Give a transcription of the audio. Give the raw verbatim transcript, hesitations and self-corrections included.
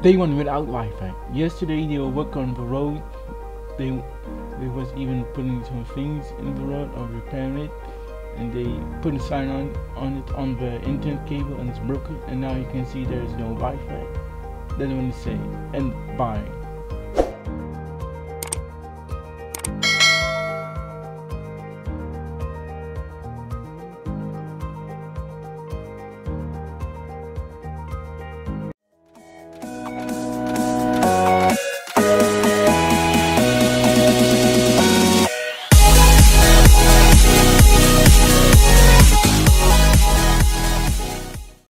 They went without Wi-Fi. Yesterday they were working on the road. They they was even putting some things in the road or repairing it, and they put a sign on on it on the internet cable, and it's broken. And now you can see there is no Wi-Fi. That's what they say. And bye.